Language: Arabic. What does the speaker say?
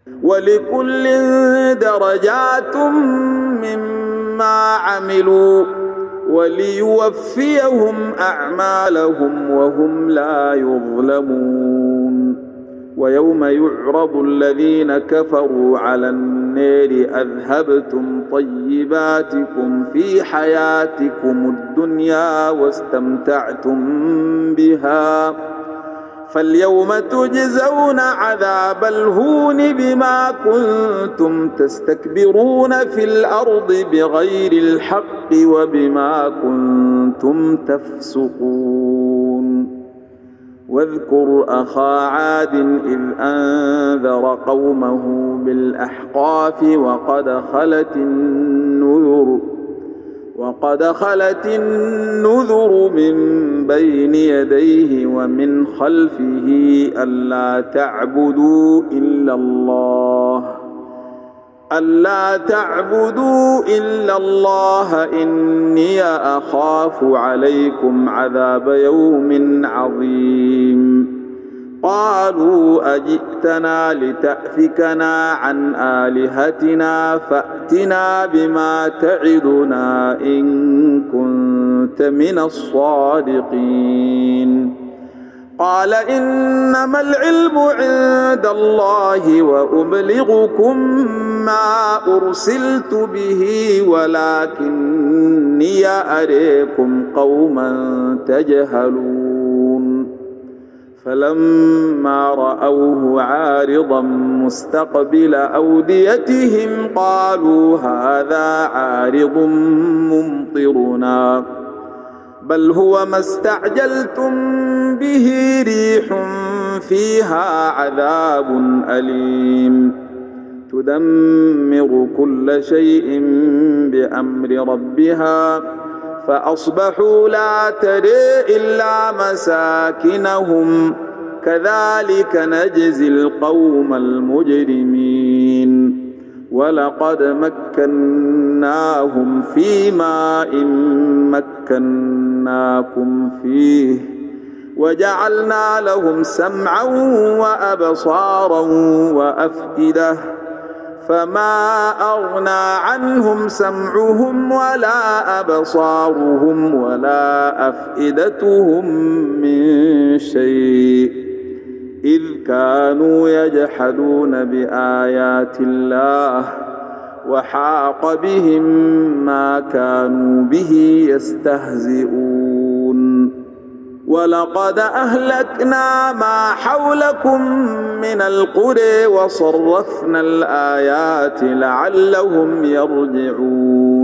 ولكل درجات مما عملوا وليوفيهم أعمالهم وهم لا يظلمون. ويوم يعرض الذين كفروا على النار أذهبتم طيباتكم في حياتكم الدنيا واستمتعتم بها فاليوم تجزون عذاب الهون بما كنتم تستكبرون في الأرض بغير الحق وبما كنتم تفسقون. واذكر أخا عاد إذ أنذر قومه بالأحقاف وقد خلت النذر من بين يديه ومن خلفه ألا تعبدوا إلا الله إني أخاف عليكم عذاب يوم عظيم. قالوا أجئتنا لتأفكنا عن آلهتنا فأتنا بما تعدنا إن كنت من الصادقين. قال إنما العلم عند الله وأبلغكم ما أرسلت به ولكني أريكم قوما تجهلون. فلما رأوه عارضا مستقبل أوديتهم قالوا هذا عارض ممطرنا بل هو ما استعجلتم به ريح فيها عذاب أليم تدمر كل شيء بأمر ربها فأصبحوا لا ترى إلا مساكنهم كذلك نجزي القوم المجرمين. ولقد مكناهم في ماء مكناكم فيه وجعلنا لهم سمعا وأبصارا وأفئدة فما أغنى عنهم سمعهم ولا أبصارهم ولا أفئدتهم من شيء إذ كانوا يجحدون بآيات الله وحاق بهم ما كانوا به يستهزئون. ولقد أهلكنا ما حولكم من القرى وصرفنا الآيات لعلهم يرجعون.